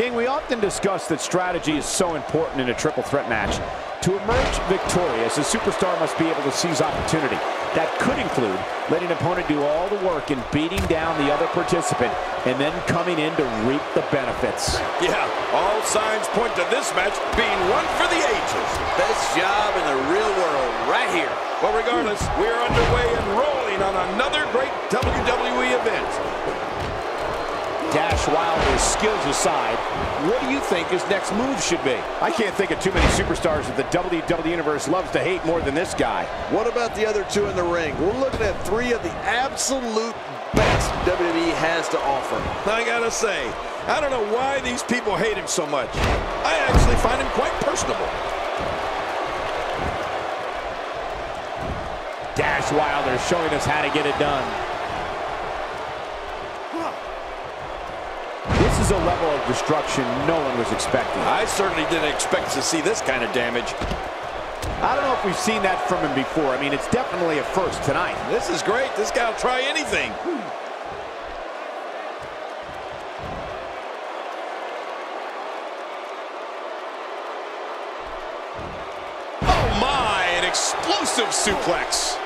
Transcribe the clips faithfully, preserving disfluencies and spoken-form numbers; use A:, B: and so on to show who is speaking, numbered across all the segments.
A: King, we often discuss that strategy is so important in a triple threat match. To emerge victorious, a superstar must be able to seize opportunity. That could include letting an opponent do all the work in beating down the other participant and then coming in to reap the benefits.
B: Yeah, all signs point to this match being one for the ages. Best job in the real world right here. But regardless, we are underway and rolling on another great W W E event.
A: Dash Wilder's skills aside, what do you think his next move should be? I can't think of too many superstars that the W W E Universe loves to hate more than this guy.
C: What about the other two in the ring? We're looking at three of the absolute best W W E has to offer.
B: I gotta say, I don't know why these people hate him so much. I actually find him quite personable.
A: Dash Wilder showing us how to get it done. This is a level of destruction no one was expecting.
B: I certainly didn't expect to see this kind of damage.
A: I don't know if we've seen that from him before. I mean, it's definitely a first tonight.
B: This is great. This guy will try anything. Oh, my, an explosive suplex.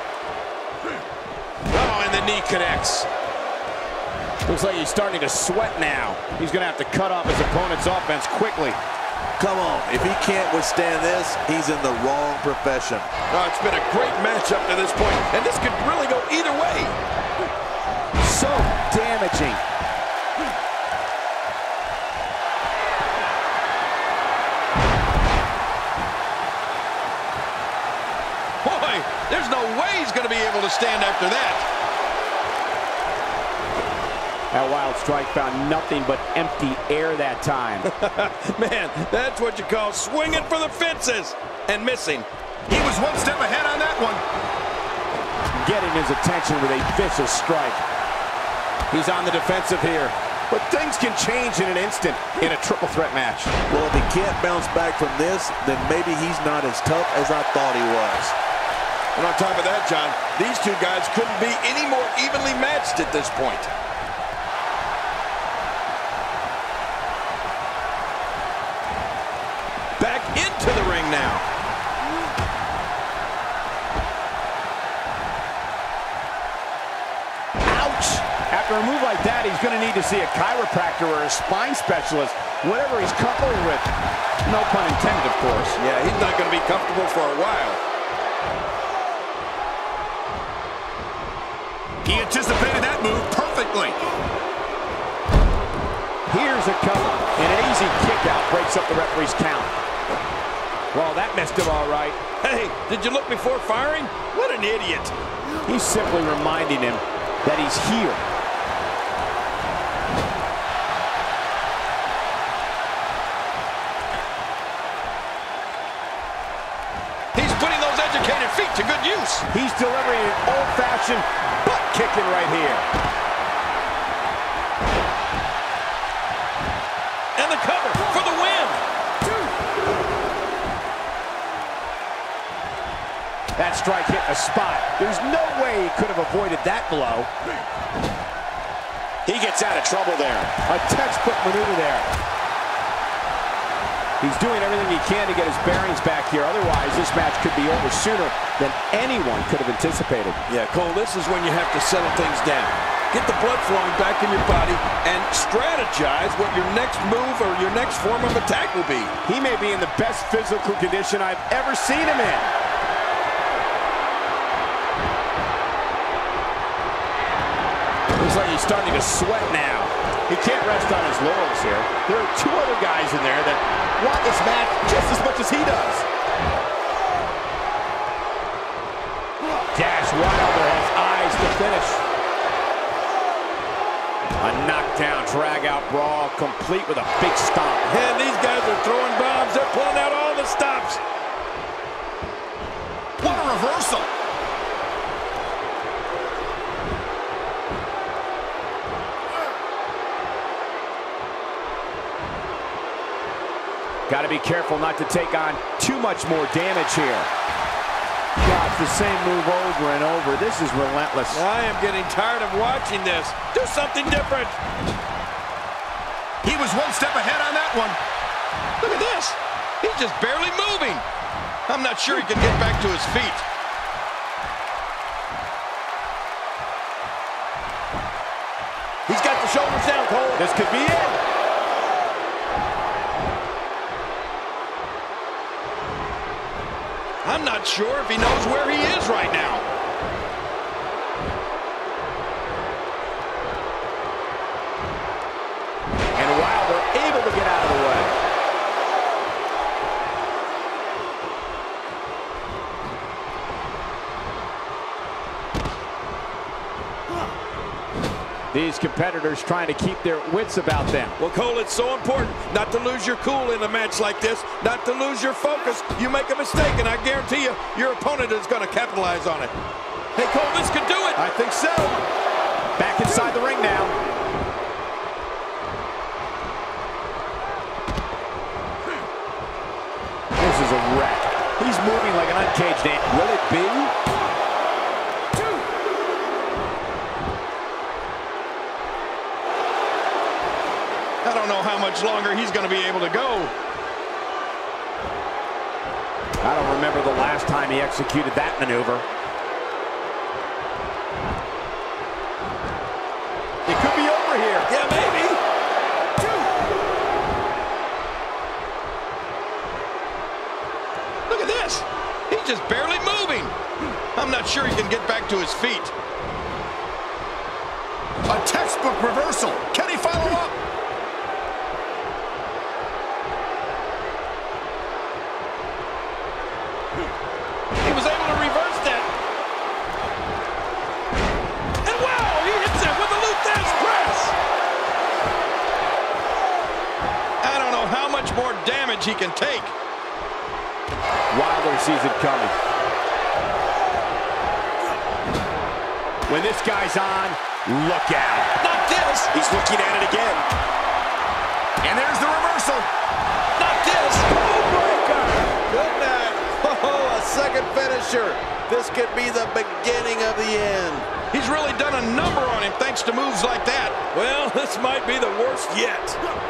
B: Oh, and the knee connects.
A: Looks like he's starting to sweat now. He's going to have to cut off his opponent's offense quickly.
C: Come on, if he can't withstand this, he's in the wrong profession.
B: Oh, it's been a great match up to this point, and this could really go either way.
A: So damaging.
B: Boy, there's no way he's going to be able to stand after that.
A: That wild strike found nothing but empty air that time.
B: Man, that's what you call swinging for the fences and missing.
D: He was one step ahead on that one.
A: Getting his attention with a vicious strike. He's on the defensive here. But things can change in an instant in a triple threat match.
C: Well, if he can't bounce back from this, then maybe he's not as tough as I thought he was.
B: And on top of that, John, these two guys couldn't be any more evenly matched at this point. Back into the ring now.
A: Ouch! After a move like that, he's going to need to see a chiropractor or a spine specialist, whatever he's coupling with. No pun intended, of course.
B: Yeah, he's not going to be comfortable for a while.
D: He anticipated that move perfectly.
A: Here's a cover, and an easy kick out breaks up the referee's count. Well, that messed him all right.
B: Hey, did you look before firing? What an idiot.
A: He's simply reminding him that he's here.
B: He's putting those educated feet to good use.
A: He's delivering an old-fashioned butt kicking right here.
B: And the cover for the win.
A: That strike hit the spot. There's no way he could have avoided that blow. He gets out of trouble there. A textbook maneuver there. He's doing everything he can to get his bearings back here. Otherwise, this match could be over sooner than anyone could have anticipated.
B: Yeah, Cole, this is when you have to settle things down. Get the blood flowing back in your body and strategize what your next move or your next form of attack will be.
A: He may be in the best physical condition I've ever seen him in. Looks like he's starting to sweat now. He can't rest on his laurels here. There are two other guys in there that want this match just as much as he does. Dash Wilder has eyes to finish. A knockdown, drag-out brawl, complete with a big stomp.
B: And these guys are throwing bombs. They're pulling out all the stops.
D: What a reversal.
A: Got to be careful not to take on too much more damage here. Gosh, the same move over and over. This is relentless.
B: I am getting tired of watching this. Do something different.
D: He was was one step ahead on that one.
B: Look at this. He's just barely moving. I'm not sure he can get back to his feet. He's got the shoulders down, Cole.
A: This could be it.
B: I'm not sure if he knows where he is right now.
A: And wow, they're able to get out of the way. These competitors trying to keep their wits about them.
B: Well, Cole, it's so important not to lose your cool in a match like this, not to lose your focus. You make a mistake, and I guarantee you, your opponent is going to capitalize on it. Hey, Cole, this could do it.
A: I think so. Back inside the ring now. This is a wreck. He's moving like an uncaged animal. Will it be?
B: I don't know how much longer he's going to be able to go.
A: I don't remember the last time he executed that maneuver. It could be over here.
B: Yeah, maybe. Look at this. He's just barely moving. I'm not sure he can get back to his feet.
D: A textbook reversal. Can he follow up?
B: He was able to reverse that. And wow, he hits it with a Luthez press. I don't know how much more damage he can take.
A: Wilder sees it coming. When this guy's on, look out.
B: Not this.
C: He's looking at it again.
D: And there's the reversal.
B: Not this.
C: Breaker. Good night. Oh, a second finisher. This could be the beginning of the end.
B: He's really done a number on him thanks to moves like that. Well, this might be the worst yet.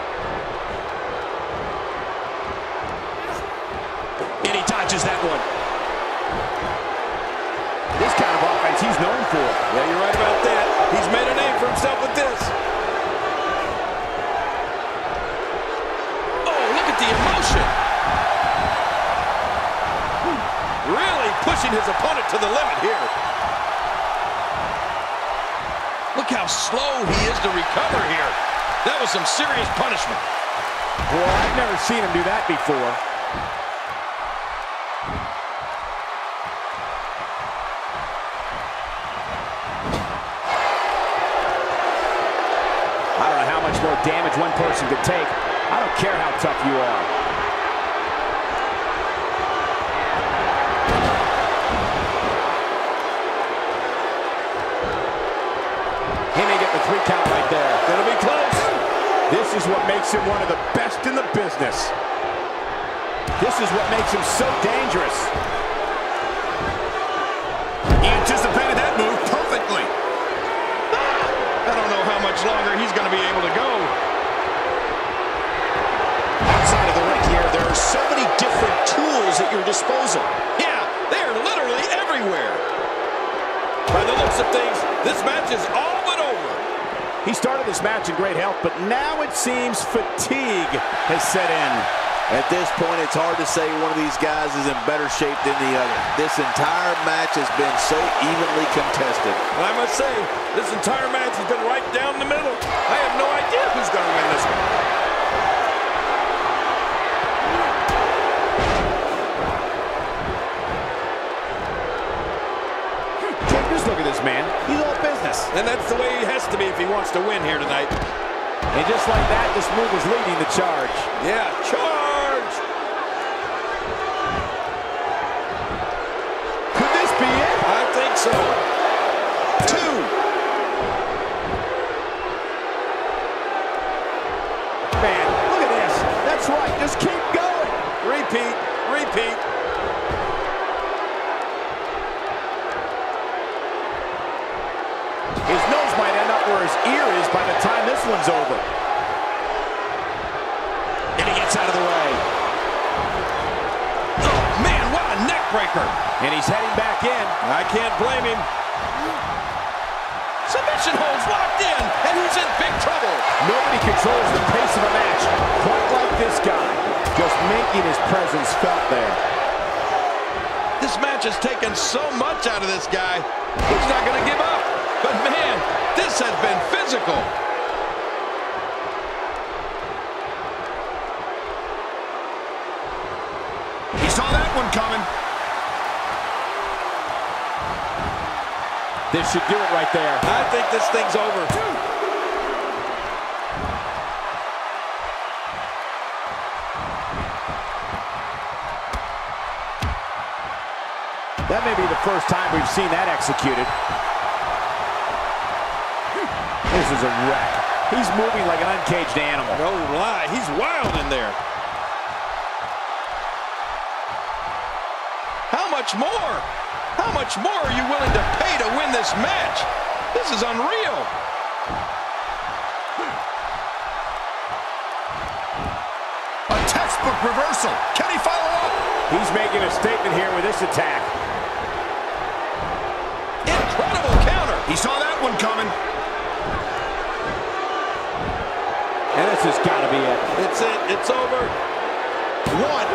A: And he dodges that one. This kind of offense he's known for.
B: Yeah, you're right about that. He's made a name for himself with this. Oh, look at the emotion. Really pushing his opponent to the limit here. Look how slow he is to recover here. That was some serious punishment.
A: Well, I've never seen him do that before. I don't know how much more damage one person could take. I don't care how tough you are. He may get the three count right there.
B: Gonna be close.
A: This is what makes him one of the best in the business. This is what makes him so dangerous.
D: He anticipated that move perfectly.
B: I don't know how much longer he's going to be able to go.
E: Outside of the ring here, there are so many different tools at your disposal.
B: Yeah, they're literally everywhere. By the looks of things, this match is all but over.
A: He started this match in great health, but now it seems fatigue has set in.
C: At this point, it's hard to say one of these guys is in better shape than the other. This entire match has been so evenly contested.
B: And I must say, this entire match has been right down the middle. I have no idea who's going to win this one.
A: Just look at this man. He's all business.
B: And that's the way he has to be if he wants to win here tonight.
A: And just like that, this move is leading the charge.
B: Yeah, charge!
A: Could this be it?
B: I think so.
E: Two.
A: Man, look at this. That's right. Just keep going.
B: Repeat, repeat.
A: His nose might end up where his ear is by the time this one's over.
D: Neckbreaker.
A: And he's heading back in.
B: I can't blame him. Submission holds locked in, and he's in big trouble.
A: Nobody controls the pace of a match quite like this guy. Just making his presence felt there.
B: This match has taken so much out of this guy. He's not going to give up. But man, this has been physical.
D: He saw that one coming.
A: This should do it right there.
B: I think this thing's over.
A: That may be the first time we've seen that executed. This is a wreck. He's moving like an uncaged animal.
B: No lie, he's wild in there. How much more? How much more are you willing to pay to win this match? This is unreal.
D: A textbook reversal. Can he follow up?
A: He's making a statement here with this attack.
B: Incredible counter.
D: He saw that one coming.
A: And this has got to be it.
B: It's it. It's over. One.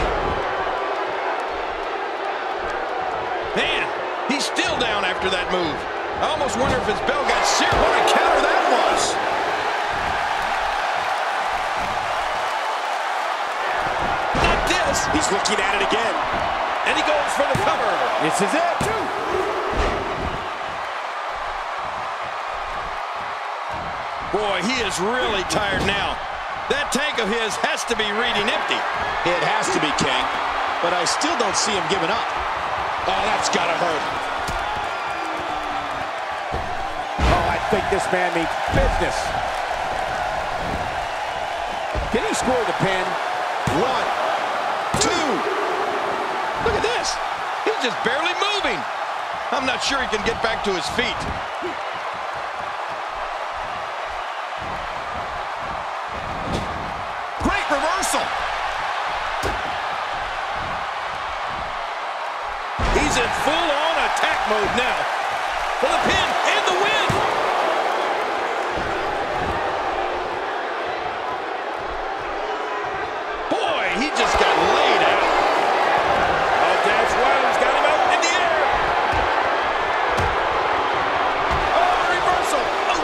B: Man, he's still down after that move. I almost wonder if his bell got seared. What a counter that was. Not this.
E: He's looking at it again.
B: And he goes for the cover.
A: This is it.
B: Boy, he is really tired now. That tank of his has to be reading empty.
E: It has to be, King. But I still don't see him giving up. Oh, that's gotta hurt.
A: Oh, I think this man means business. Can he score the pin?
E: One, two.
B: Look at this. He's just barely moving. I'm not sure he can get back to his feet.
D: Great reversal.
B: He's in full-on attack mode now. For the pin and the win. Boy, he just got laid out. Oh, Dash Wilder's got him out in the air. Oh, reversal. Oh.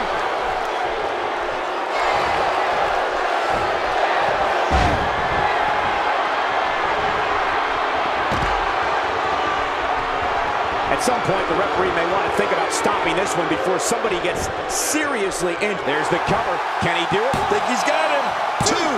A: At some point, the referee may want to think about stopping this one before somebody gets seriously injured. There's the cover. Can he do it?
B: Think he's got him. Two.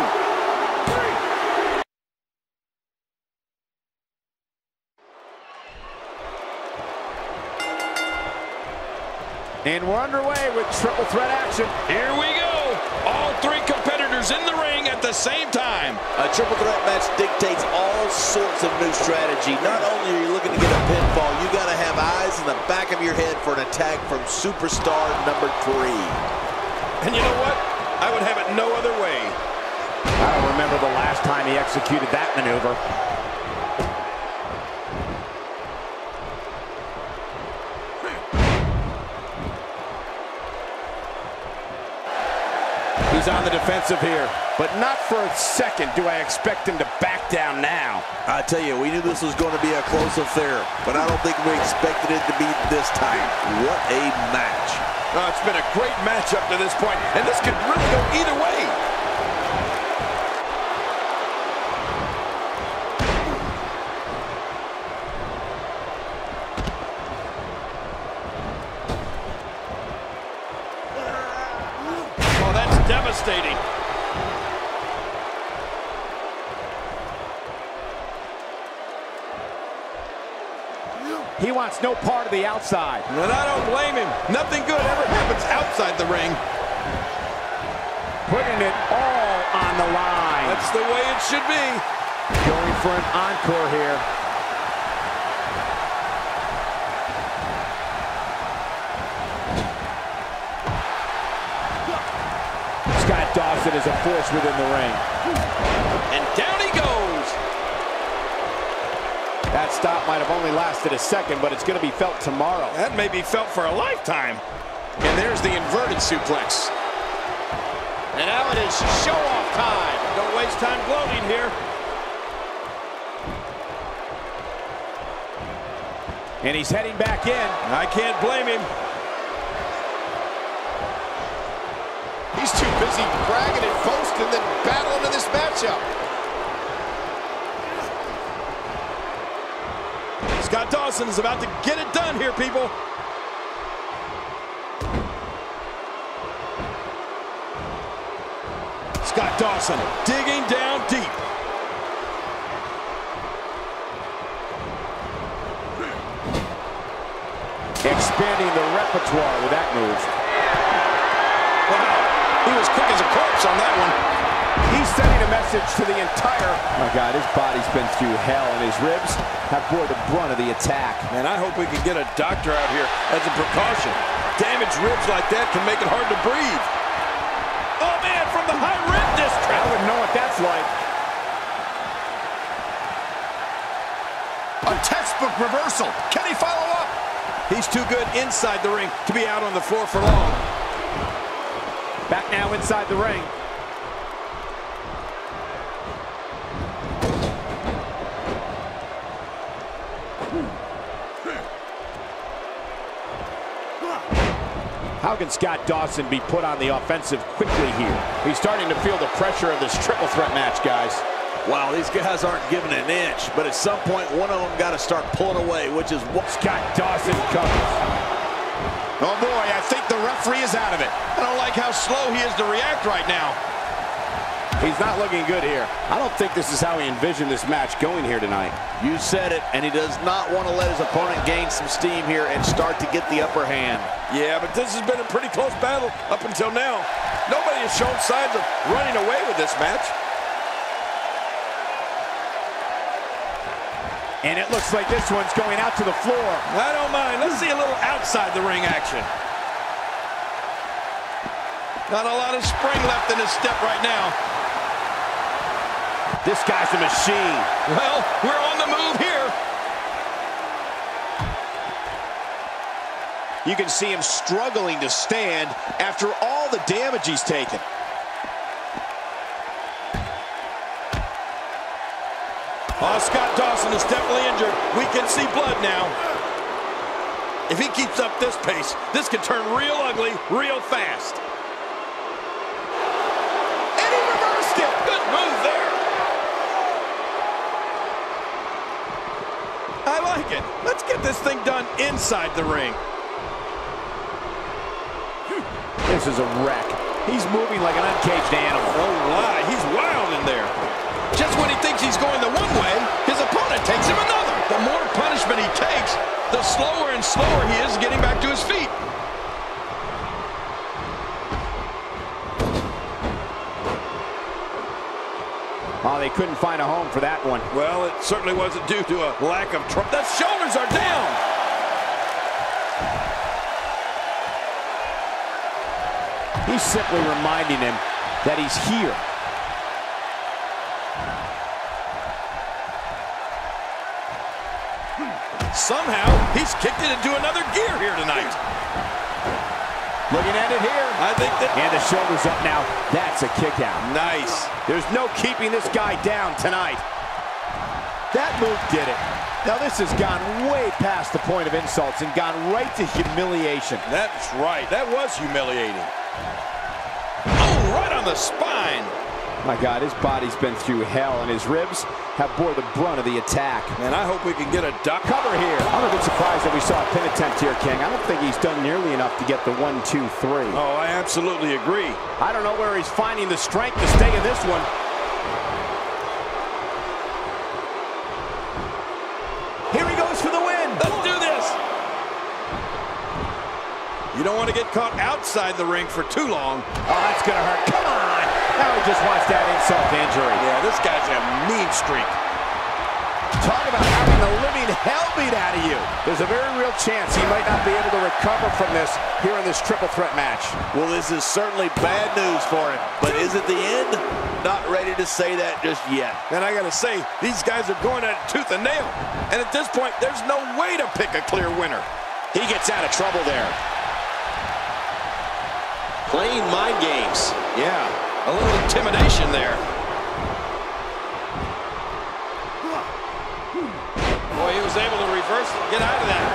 A: And we're underway with triple threat action.
B: Here we go. All three competitors in the ring at the same time.
C: A triple threat match dictates all sorts of new strategy. Not only are you looking to get a pinfall, you got to have eyes in the back of your head for an attack from superstar number three.
B: And you know what? I would have it no other way.
A: I don't remember the last time he executed that maneuver. He's on the defensive here, but not for a second do I expect him to back down now.
C: I tell you, we knew this was going to be a close affair, but I don't think we expected it to be this tight. What a match.
B: Oh, it's been a great match up to this point, and this could really go either way. Oh, that's devastating.
A: He wants no part of the outside.
B: And I don't blame him. Nothing good ever happens outside the ring.
A: Putting it all on the line.
B: That's the way it should be.
A: Going for an encore here. Scott Dawson is a force within the ring.
B: And down he goes.
A: That's stop might have only lasted a second, but it's going to be felt tomorrow.
B: That may be felt for a lifetime.
E: And there's the inverted suplex. And now it is show-off time.
B: Don't waste time gloating here.
A: And he's heading back in.
B: I can't blame him.
E: He's too busy bragging and boasting than battling in this matchup.
B: Scott Dawson is about to get it done here, people. Scott Dawson digging down deep.
A: Expanding the repertoire with that move.
B: Wow, he was quick as a corpse on that one.
A: He's sending a message to the entire... Oh my God, his body's been through hell, and his ribs have bore the brunt of the attack.
B: And I hope we can get a doctor out here as a precaution. Damaged ribs like that can make it hard to breathe. Oh man, from the high rib district.
A: I wouldn't know what that's like.
D: A textbook reversal. Can he follow up?
B: He's too good inside the ring to be out on the floor for long.
A: Back now inside the ring. How can Scott Dawson be put on the offensive quickly here? He's starting to feel the pressure of this triple threat match, guys.
C: Wow, these guys aren't giving an inch, but at some point, one of them got to start pulling away, which is what
A: Scott Dawson covers.
E: Oh boy, I think the referee is out of it. I don't like how slow he is to react right now.
A: He's not looking good here. I don't think this is how he envisioned this match going here tonight.
C: you said it, and he does not want to let his opponent gain some steam here and start to get the upper hand.
B: Yeah, but this has been a pretty close battle up until now. Nobody has shown signs of running away with this match.
A: And it looks like this one's going out to the floor.
B: I don't mind. Let's see a little outside the ring action. Not a lot of spring left in his step right now.
A: This guy's a machine.
B: Well, we're on the move here.
E: You can see him struggling to stand after all the damage he's taken.
B: Oh, Scott Dawson is definitely injured. We can see blood now. If he keeps up this pace, this could turn real ugly real fast. And he reversed it. Good move there. I like it. Let's get this thing done inside the ring.
A: This is a wreck. He's moving like an uncaged animal.
B: Oh, my. He's wild in there. Just when he thinks he's going the one way, his opponent takes him another. The more punishment he takes, the slower and slower he is getting back to his feet.
A: Oh, they couldn't find a home for that one.
B: Well, it certainly wasn't due to a lack of trust. The shoulders are down.
A: He's simply reminding him that he's here.
B: Somehow, he's kicked it into another gear here tonight.
A: Looking at it here.
B: I think that...
A: And the shoulders up now. That's a kick out.
B: Nice.
A: There's no keeping this guy down tonight. That move did it. Now this has gone way past the point of insults and gone right to humiliation.
B: That's right. That was humiliating. Oh, right on the spine.
A: My God, his body's been through hell, and his ribs have bore the brunt of the attack.
B: And I hope we can get a duck
A: Cover here. I'm a bit surprised that we saw a pin attempt here, King. I don't think he's done nearly enough to get the one, two, three.
B: Oh, I absolutely agree.
A: I don't know where he's finding the strength to stay in this one. Here he goes for the win.
B: Let's do this. You don't want to get caught outside the ring for too long.
A: Oh, that's going to hurt. Come on. Now he just wants that insult to injury.
B: Yeah, this guy's a mean streak.
A: Talk about having the living hell beat out of you. There's a very real chance he might not be able to recover from this here in this triple threat match.
C: Well, this is certainly bad news for him, but is it the end? Not ready to say that just yet.
B: And I gotta say, these guys are going at it tooth and nail. And at this point, there's no way to pick a clear winner.
E: He gets out of trouble there. Playing mind games. Yeah, a little intimidation there.
B: Boy, he was able to reverse it, get out of that.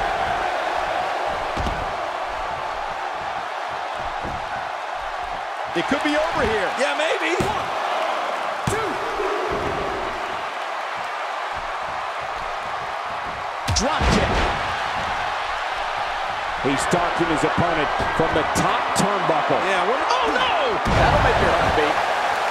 A: It could be over here.
B: Yeah, maybe.
D: One, two.
A: Drop kick. He's stalking his opponent from the top turnbuckle.
B: Yeah, what? Oh, no!
A: That'll make your heart beat.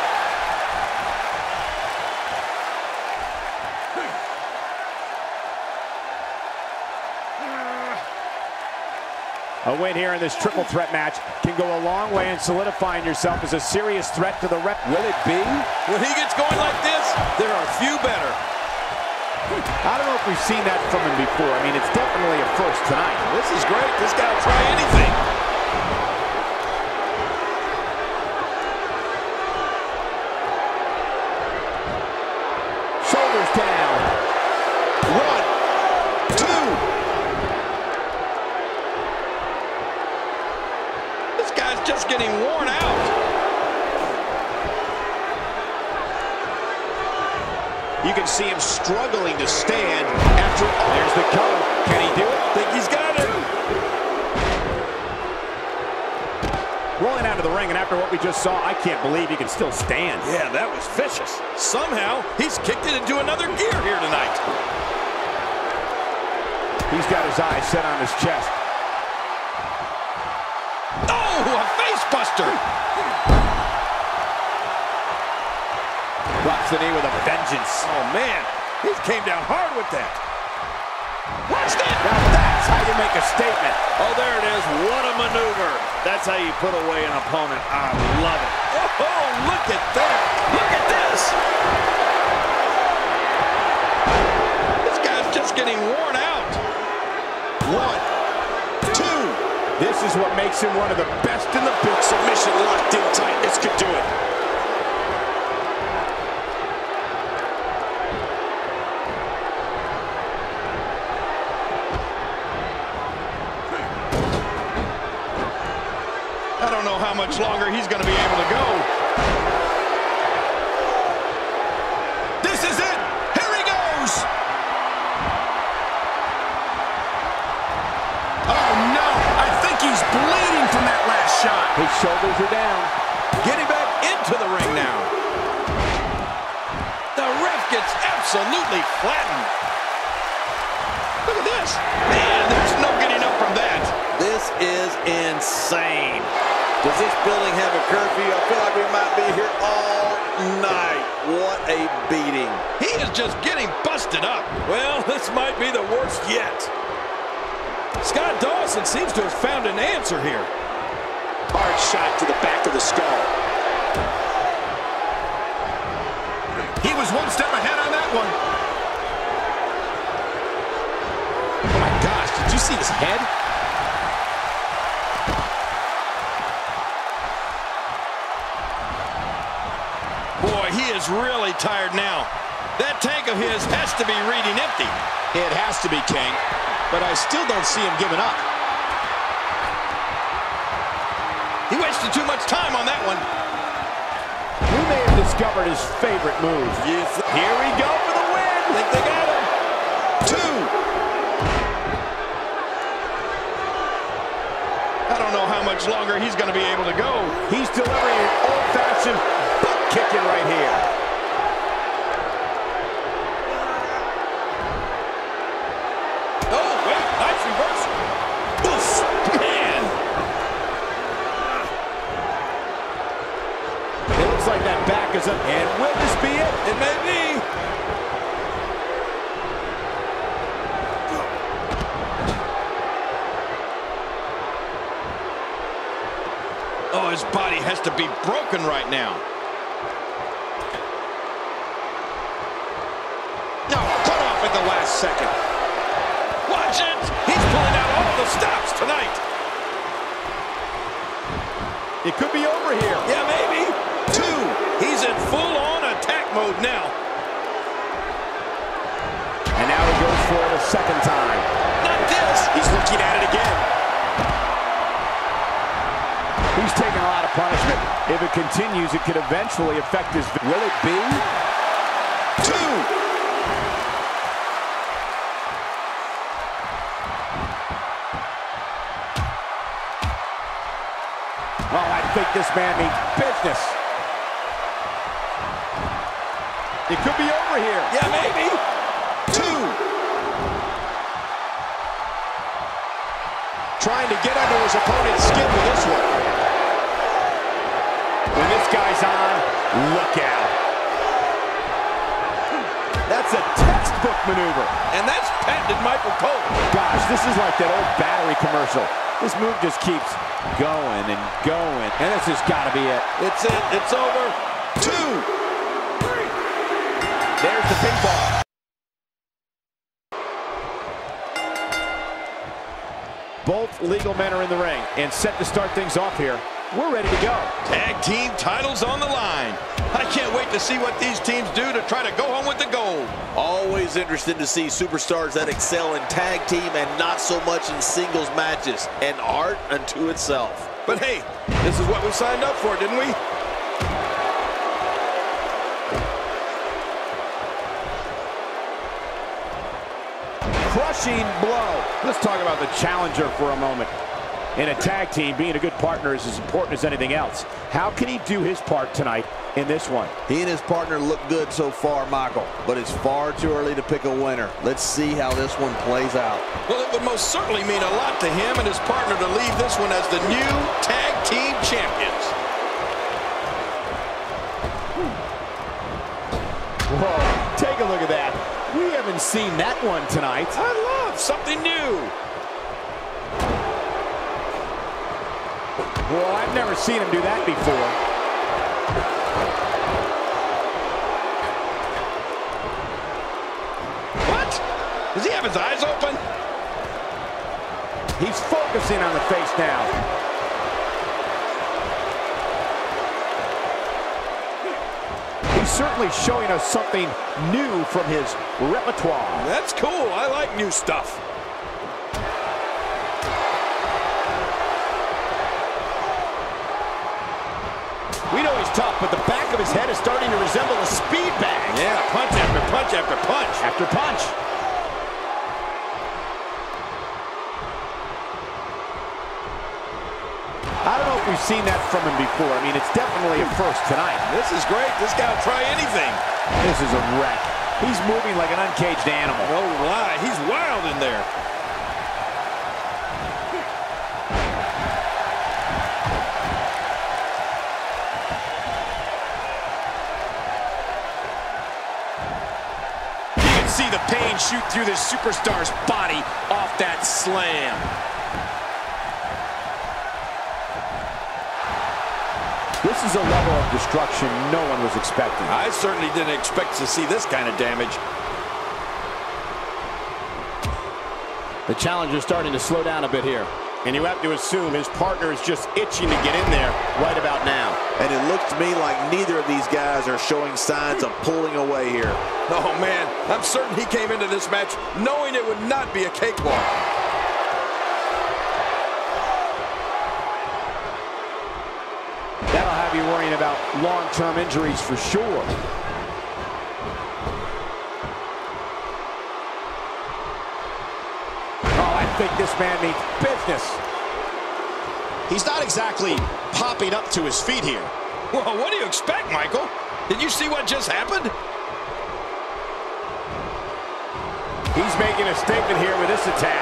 A: A win here in this triple threat match can go a long way in solidifying yourself as a serious threat to the rep. Will it be?
B: When he gets going like this, there are few better.
A: I don't know if we've seen that from him before. I mean, it's definitely a first tonight.
B: This is great. This guy will try anything.
A: Shoulders down.
E: One, two.
B: This guy's just getting worn out.
E: You can see him struggling to stand after all.
A: There's the cover. Can he do it?
B: I think he's got it.
A: Rolling out of the ring, and after what we just saw, I can't believe he can still stand.
B: Yeah, that was vicious. Somehow, he's kicked it into another gear here tonight.
A: He's got his eyes set on his chest.
B: Oh, a face buster.
A: Drops the knee with a vengeance.
B: Oh, man. He came down hard with that. Watch that.
A: Now that's how you make a statement.
C: Oh, there it is. What a maneuver. That's how you put away an opponent. I love it.
B: Oh, look at that. Look at this. This guy's just getting worn out.
E: One, two.
A: This is what makes him one of the best in the business.
E: Submission locked in tight. This could do it.
B: I don't know how much longer he's going to be able to go.
D: This is it. Here he goes. Oh, no. I think he's bleeding from that last shot.
A: His shoulders are down.
B: Getting back into the ring now. The ref gets absolutely flattened. Look at this. Man, there's no getting up from that.
C: This is insane. Does this building have a curfew? I feel like we might be here all night. What a beating.
B: He is just getting busted up. Well, this might be the worst yet. Scott Dawson seems to have found an answer here.
E: Hard shot to the back of the skull.
D: He was one step ahead on that one.
E: Oh my gosh, did you see his head?
B: Boy, he is really tired now. That tank of his has to be reading empty.
E: It has to be, King, but I still don't see him giving up.
B: He wasted too much time on that one.
A: We may have discovered his favorite move.
B: Yes.
A: Here we go for the win.
B: I think they got him.
E: Two.
B: I don't know how much longer he's going to be able to go.
A: He's delivering an old-fashioned butt kicking right here.
B: Oh, wait, nice reversal. Oof, man.
A: It looks like that back is up. And will this be it?
B: It may be. Oh, his body has to be broken right now.
E: No, cut off at the last second.
B: Watch it! He's pulling out all the stops tonight.
A: It could be over here.
B: Yeah, maybe. Two. He's in full-on attack mode now.
A: And now he goes for it a second time.
B: Not this.
E: He's looking at it again.
A: He's taking a lot of punishment. If it continues, it could eventually affect his... Will it be?
E: Two.
A: Oh, I think this man means business. It could be over here.
B: Yeah, maybe.
E: Two. Trying to get under his opponent's skin with this one.
A: When this guy's on, look out. That's a textbook maneuver.
B: And that's patented Michael Cole.
A: Gosh, this is like that old battery commercial. This move just keeps going and going. And this has got to be it.
B: It's it. It's over.
E: Two.
A: There's the pinfall. Both legal men are in the ring and set to start things off here. We're ready to go.
B: Tag team titles on the line. I can't wait to see what these teams do to try to go home with the gold.
C: Always interesting to see superstars that excel in tag team and not so much in singles matches. An art unto itself.
B: But hey, this is what we signed up for, didn't we?
A: Crushing blow. Let's talk about the challenger for a moment. In a tag team, being a good partner is as important as anything else. How can he do his part tonight in this one?
C: He and his partner look good so far, Michael, but it's far too early to pick a winner. Let's see how this one plays out.
B: Well, it would most certainly mean a lot to him and his partner to leave this one as the new tag team champions.
A: Whoa, take a look at that. We haven't seen that one tonight.
B: I love something new.
A: Well, I've never seen him do that before.
B: What? Does he have his eyes open?
A: He's focusing on the face now. He's certainly showing us something new from his repertoire.
B: That's cool. I like new stuff.
A: We know he's tough, but the back of his head is starting to resemble a speed bag.
B: Yeah, punch after punch after punch.
A: After punch. I don't know if we've seen that from him before. I mean, it's definitely a first tonight.
B: This is great. This guy will try anything.
A: This is a wreck. He's moving like an uncaged animal.
B: No lie. He's wild in there.
E: See the pain shoot through this superstar's body off that slam.
A: This is a level of destruction no one was expecting.
B: I certainly didn't expect to see this kind of damage.
A: The challenger's starting to slow down a bit here. And you have to assume his partner is just itching to get in there right about now.
C: And it looks to me like neither of these guys are showing signs of pulling away here.
B: Oh, man, I'm certain he came into this match knowing it would not be a cakewalk.
A: That'll have you worrying about long-term injuries for sure. I think this man means business.
E: He's not exactly popping up to his feet here.
B: Well, what do you expect, Michael? Did you see what just happened?
A: He's making a statement here with this attack.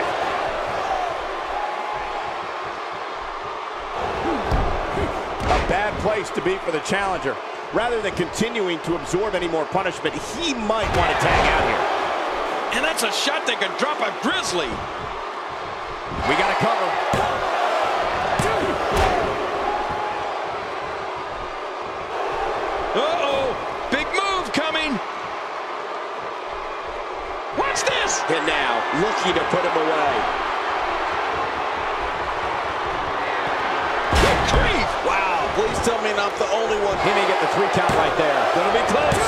A: A bad place to be for the challenger. Rather than continuing to absorb any more punishment, he might want to tag out here.
B: And that's a shot that could drop a grizzly.
A: We got to cover.
B: Uh-oh, big move coming. Watch this.
E: And now, looking to put him away.
B: Good grief!
C: Wow, please tell me not the only one.
A: He may get the three count right there.
B: Gonna be close.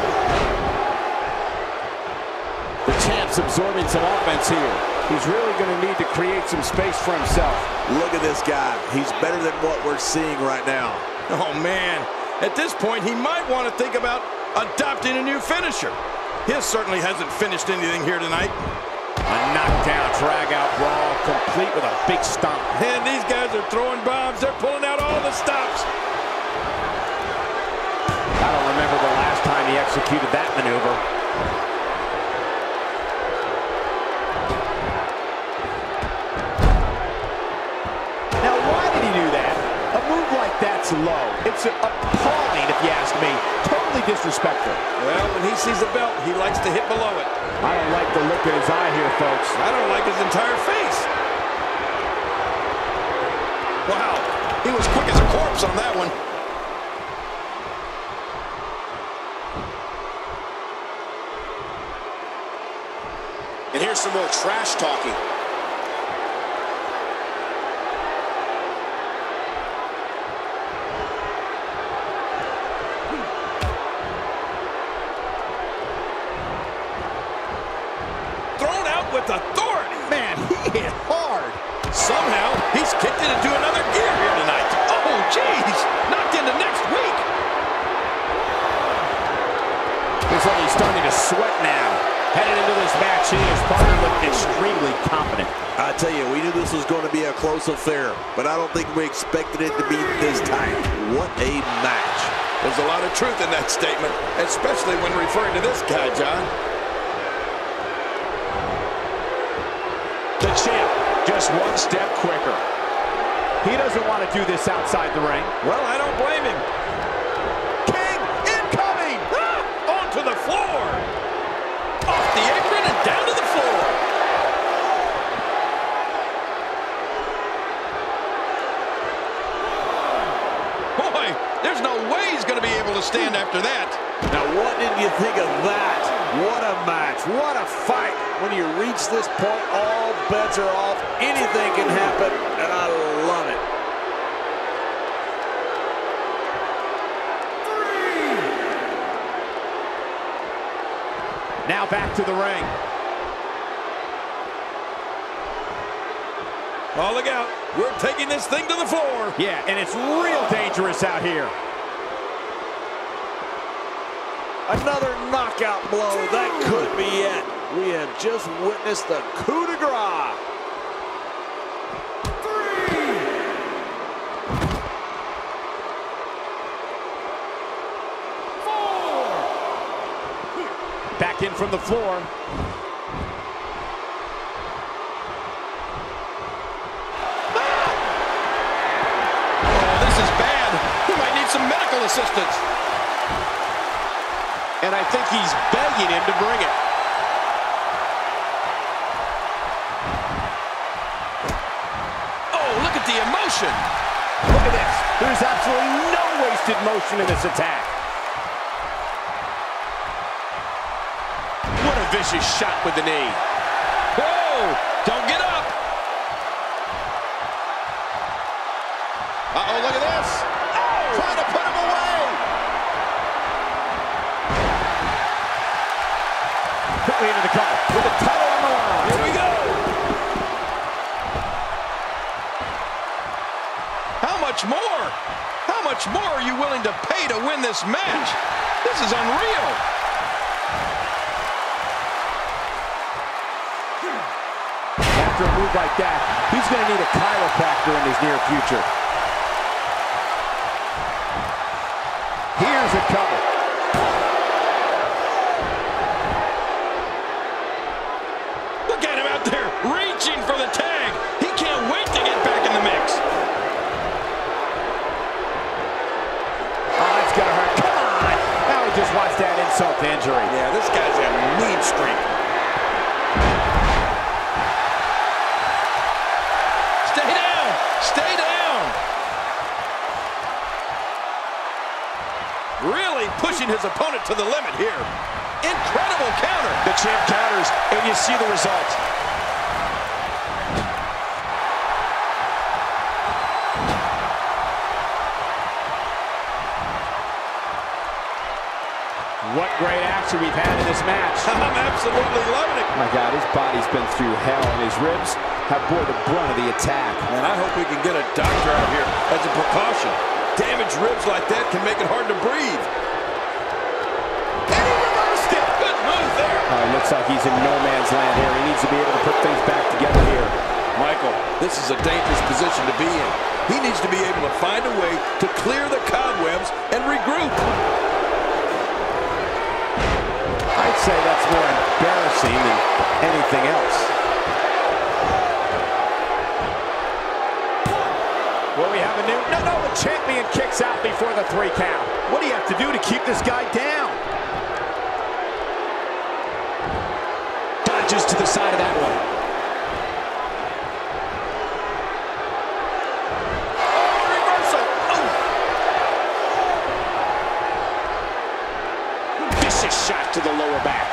A: The champ's absorbing some offense here. He's really going to need to create some space for himself.
C: Look at this guy. He's better than what we're seeing right now.
B: Oh, man. At this point, he might want to think about adopting a new finisher. His certainly hasn't finished anything here tonight.
A: A knockdown, drag-out brawl, complete with a big stomp.
B: And these guys are throwing bombs. They're pulling out all the stops.
A: I don't remember the last time he executed that maneuver. Now, why did he do that? A move like that's low. It's appalling, if you ask me. Totally disrespectful.
B: Well, when he sees a belt, he likes to hit below it.
A: I don't like the look in his eye here, folks.
B: I don't like his entire face. Wow, he was quick as a corpse on that one.
E: And here's some more trash talking.
B: Thrown out with authority.
A: Man, he hit hard.
B: Somehow, he's kicked it into another gear here tonight. Oh, jeez. Knocked into next week.
A: Looks like he's starting to sweat now. Headed into this match, he is partnered with extremely confident.
C: I tell you, we knew this was going to be a close affair, but I don't think we expected it to be this tight. What a match.
B: There's a lot of truth in that statement, especially when referring to this guy, John.
A: The champ, just one step quicker. He doesn't want to do this outside the ring.
B: Well, I don't blame him.
A: King incoming!
B: Ah, onto the floor. Off the apron and down to the floor. Boy, there's no way he's going to be able to stand after that.
C: Now, what did you think of that? What a match. What a fight. When you reach this point, all bets are off. Anything can happen, and I love it.
A: Now back to the ring.
B: Oh, look out. We're taking this thing to the floor.
A: Yeah, and it's real dangerous out here.
C: Another knockout blow. That could be it. We have just witnessed the coup de grace.
A: Back in from the floor.
B: Oh, this is bad. He might need some medical assistance.
E: And I think he's begging him to bring it.
B: Oh, look at the emotion.
A: Look at this. There's absolutely no wasted motion in this attack.
E: What a vicious shot with the knee.
B: Whoa, don't get up.
E: Uh-oh, look at this. Oh, trying to put him away.
A: Quickly into the cover with the title on the line.
B: Here we go. How much more? How much more are you willing to pay to win this match? This is unreal.
A: After a move like that, he's going to need a chiropractor in his near future. Here's a cover.
B: Look at him out there reaching for the tag. He can't wait to get back in the mix.
A: Oh, that's going to hurt. Come on. Now he just wants that insult to injury.
B: Yeah, this guy's a mean streak. Stay down. Stay down. Really pushing his opponent to the limit here. Incredible counter.
E: The champ counters, and and you see the result.
A: What great action we've had in this match.
B: I'm absolutely loving it.
A: My God, his body's been through hell, and his ribs have bore the brunt of the attack.
B: And I hope we can get a doctor out here as a precaution. Damaged ribs like that can make it hard to breathe. And he reversed it. Good move there.
A: Oh, it looks like he's in no man's land here. He needs to be able to put things back together here.
B: Michael, this is a dangerous position to be in. He needs to be able to find a way to clear the cobwebs and regroup.
A: I'd say that's more embarrassing than anything else. Well, we have a new... No, no, the champion kicks out before the three count. What do you have to do to keep this guy down?
E: Dodges to the side of that one.
B: Oh, reversal. Oh.
E: Vicious shot to the lower back.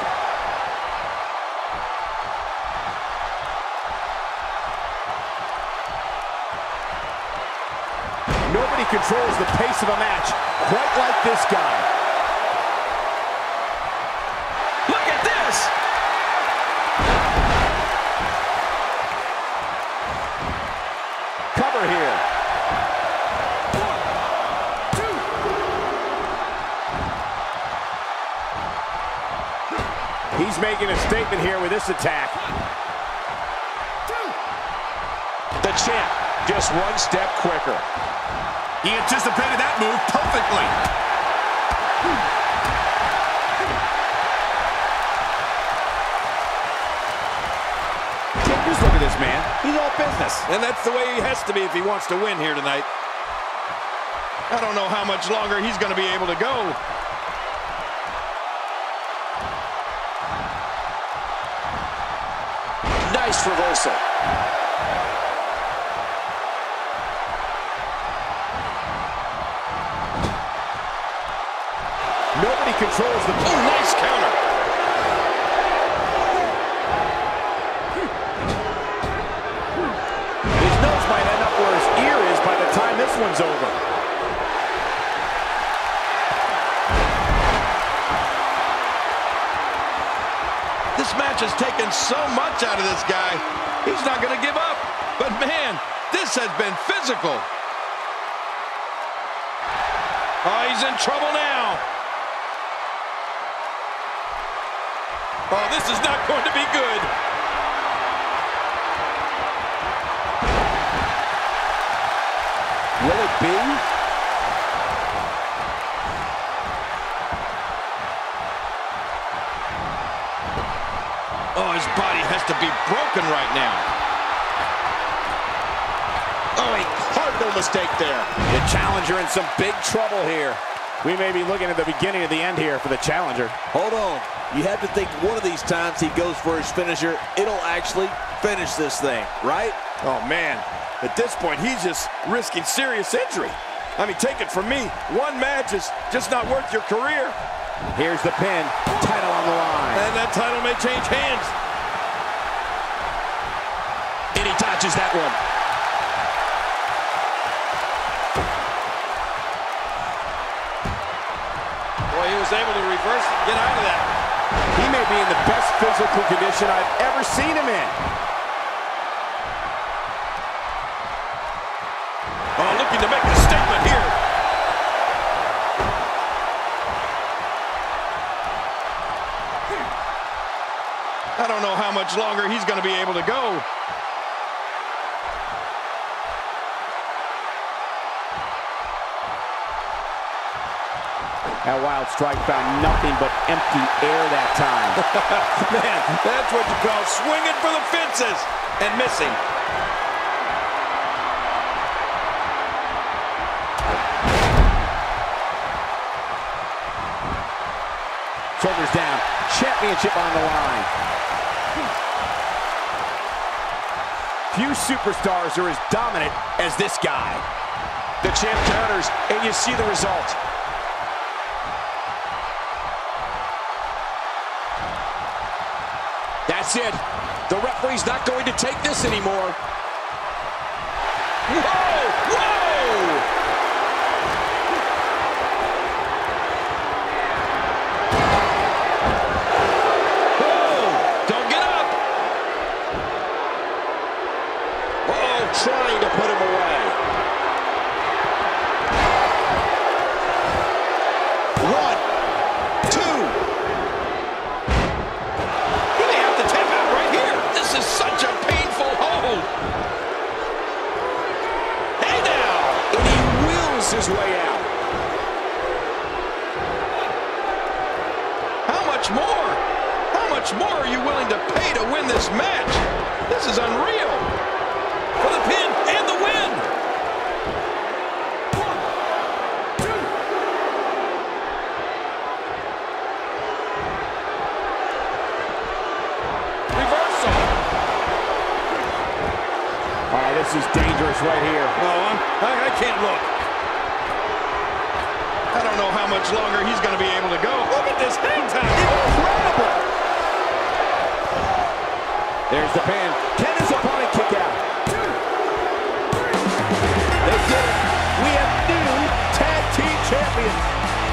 A: Nobody controls the pace of a match quite like this guy.
B: Look at this.
A: Cover here.
B: One, two.
A: He's making a statement here with this attack.
E: The champ just one step quicker.
D: He anticipated that move perfectly.
A: Just look at this man. He's all business.
B: And that's the way he has to be if he wants to win here tonight.
E: I don't know how much longer he's going to be able to go. Nice reversal.
A: Nobody controls the...
B: Oh, nice counter.
A: His nose might end up where his ear is by the time this one's over.
B: This match has taken so much out of this guy. He's not going to give up. But man, this has been physical. Oh, he's in trouble now. Oh, this is not going to be good.
A: Will it be?
B: Oh, his body has to be broken right now.
E: Oh, a cardinal mistake there.
A: The challenger in some big trouble here. We may be looking at the beginning of the end here for the challenger.
C: Hold on. You have to think one of these times he goes for his finisher, it'll actually finish this thing, right?
B: Oh, man. At this point, he's just risking serious injury. I mean, take it from me. One match is just not worth your career.
A: Here's the pin. Title on the line.
B: And that title may change hands.
E: And he dodges that one.
B: Boy, he was able to reverse and get out of that.
A: He may be in the best physical condition I've ever seen him in.
B: Oh, looking to make a statement here.
E: I don't know how much longer he's going to be able to go.
A: That wild strike found nothing but empty air that time.
B: Man, that's what you call swinging for the fences and missing.
A: Shoulders down. Championship on the line. Few superstars are as dominant as this guy.
E: The champ counters, and you see the result. That's it. The referee's not going to take this anymore. Whoa! Whoa! Whoa! Don't get up! Whoa! Trying to put him away. One, two. He may have to tap out right here. This is such a painful hold. Hey now! And he wills his way out. How much more? How much more are you willing to pay to win this match? This is unreal. For the pin and the win.
A: This is dangerous right here.
B: No, I'm, I, I can't look.
E: I don't know how much longer he's going to be able to go.
B: Look at this hang time.
A: Incredible. There's the pin. Can his opponent kick out? They did it. We have new tag team champions.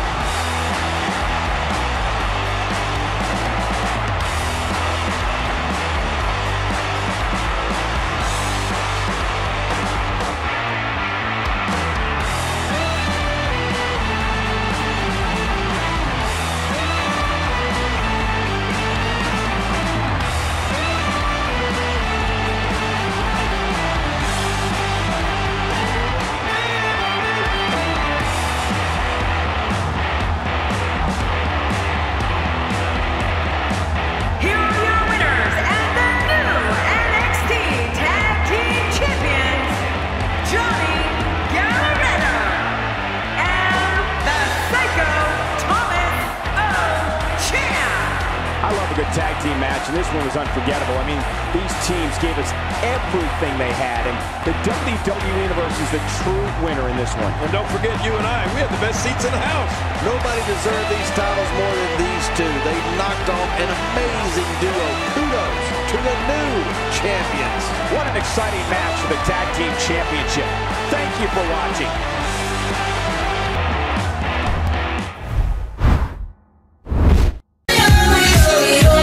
A: Tag team match, and this one was unforgettable. I mean, these teams gave us everything they had, and the W W E Universe is the true winner in this one.
B: And don't forget, you and I, we had the best seats in the house.
C: Nobody deserved these titles more than these two. They knocked off an amazing duo. Kudos to the new champions.
A: What an exciting match for the Tag Team Championship. Thank you for watching.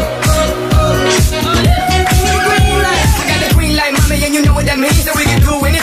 F: You know what that means, that we can do anything.